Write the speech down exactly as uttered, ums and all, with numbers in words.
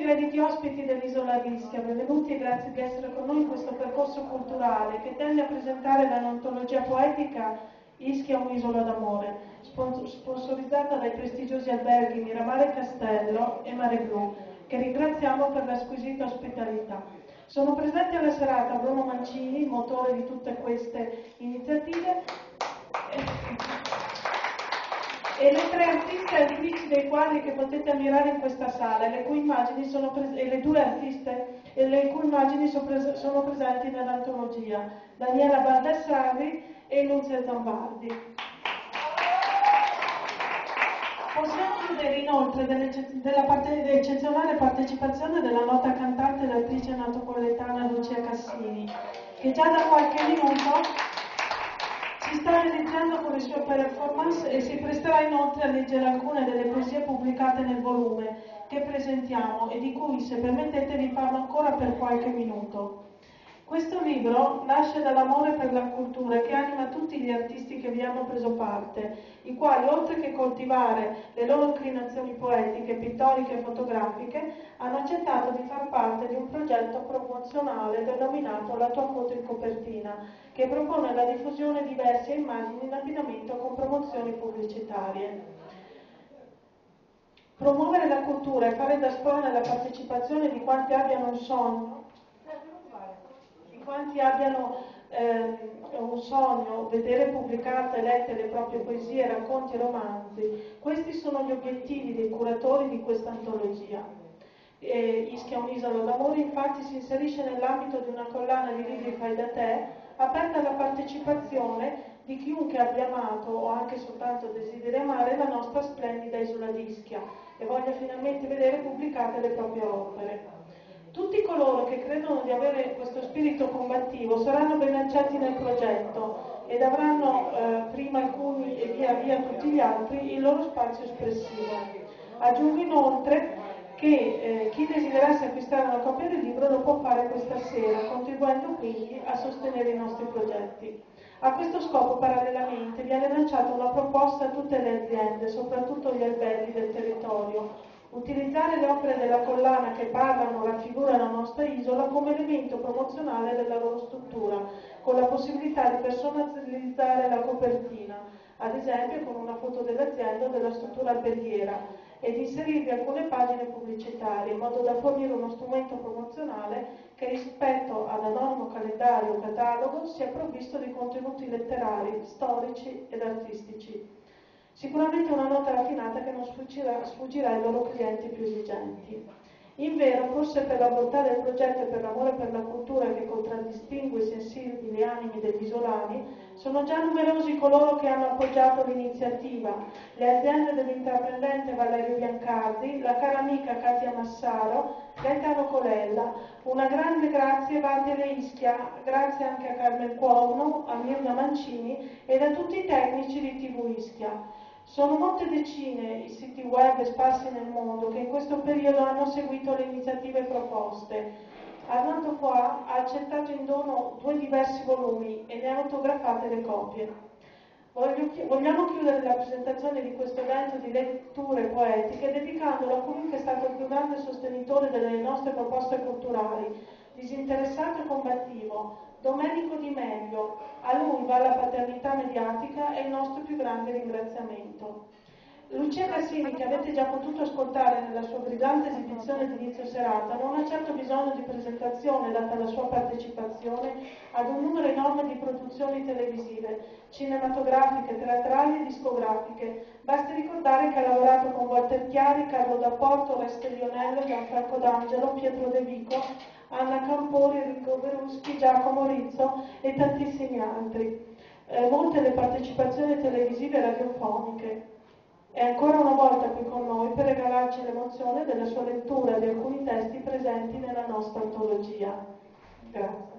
graditi ospiti dell'Isola d'Ischia, benvenuti e grazie di essere con noi in questo percorso culturale che tende a presentare l'antologia poetica Ischia, un'isola d'amore, sponsorizzata dai prestigiosi alberghi Miramare Castello e Mare Blu, che ringraziamo per la squisita ospitalità. Sono presenti alla serata Bruno Mancini, il motore di tutte queste iniziative, e le tre artiste e attrici dei quadri che potete ammirare in questa sala, le cui immagini sono e le due artiste e le cui immagini sono, pres sono presenti nell'antologia, Daniela Baldassarri e Nunzia Zambardi. Possiamo chiudere inoltre della parte, eccezionale partecipazione della nota cantante ed attrice napoletana Lucia Cassini, che già da qualche minuto si sta realizzando con le sue performance e si presterà inoltre a leggere alcune delle poesie pubblicate nel volume che presentiamo e di cui, se permettete, vi parlo ancora per qualche minuto. Questo libro nasce dall'amore per la cultura che anima tutti gli artisti che vi hanno preso parte, i quali, oltre che coltivare le loro inclinazioni poetiche, pittoriche e fotografiche, hanno accettato di far parte di un progetto promozionale denominato La tua foto in copertina, che propone la diffusione di diverse immagini in abbinamento con promozioni pubblicitarie. Promuovere la cultura e fare da sprone la partecipazione di quanti abbiano un sogno quanti abbiano eh, un sogno, vedere pubblicate e lette le proprie poesie, racconti e romanzi. Questi sono gli obiettivi dei curatori di questa antologia. Eh, Ischia, un'isola d'amore, infatti si inserisce nell'ambito di una collana di libri fai da te, aperta alla partecipazione di chiunque abbia amato o anche soltanto desideri amare la nostra splendida isola d'Ischia e voglia finalmente vedere pubblicate le proprie opere. Tutti coloro che credono di avere questo spirito combattivo saranno ben accetti nel progetto ed avranno, eh, prima alcuni e via via tutti gli altri, il loro spazio espressivo. Aggiungo inoltre che eh, chi desiderasse acquistare una copia del libro lo può fare questa sera, contribuendo quindi a sostenere i nostri progetti. A questo scopo, parallelamente, viene lanciata una proposta a tutte le aziende, soprattutto gli alberghi del territorio, utilizzare le opere della collana che parlano o raffigurano la nostra isola come elemento promozionale della loro struttura, con la possibilità di personalizzare la copertina, ad esempio con una foto dell'azienda o della struttura alberghiera, e di inserirvi alcune pagine pubblicitarie, in modo da fornire uno strumento promozionale che rispetto ad anonimo calendario o catalogo sia provvisto di contenuti letterari, storici ed artistici. Sicuramente una nota raffinata che non sfuggirà, sfuggirà ai loro clienti più esigenti. Invero, forse per la bontà del progetto e per l'amore per la cultura che contraddistingue i sensibili animi degli isolani, sono già numerosi coloro che hanno appoggiato l'iniziativa: le aziende dell'intraprendente Valerio Biancardi, la cara amica Katia Massaro, Gaetano Colella. Una grande grazie va a Teleischia, grazie anche a Carmen Cuomo, a Mirna Mancini e a tutti i tecnici di tivù Ischia. Sono molte decine i siti web sparsi nel mondo che in questo periodo hanno seguito le iniziative proposte. Armando Qua ha accettato in dono due diversi volumi e ne ha autografate le copie. Voglio, vogliamo chiudere la presentazione di questo evento di letture poetiche dedicandolo a colui che è stato il più grande sostenitore delle nostre proposte culturali, disinteressato e combattivo, Domenico Di Meglio. A lui va la paternità mediatica e il nostro più grande ringraziamento. Lucia Cassini, che avete già potuto ascoltare nella sua brillante esibizione di inizio serata, non ha certo bisogno di presentazione, data la sua partecipazione ad un numero enorme di produzioni televisive, cinematografiche, teatrali e discografiche. Basti ricordare che ha lavorato con Walter Chiari, Carlo D'Apporto, Oreste Lionello, Gianfranco D'Angelo, Pietro De Vico, Anna Campori, Enrico Veruschi, Giacomo Rizzo e tantissimi altri. Eh, molte le partecipazioni televisive e radiofoniche. È ancora una volta qui con noi per regalarci l'emozione della sua lettura di alcuni testi presenti nella nostra antologia. Grazie.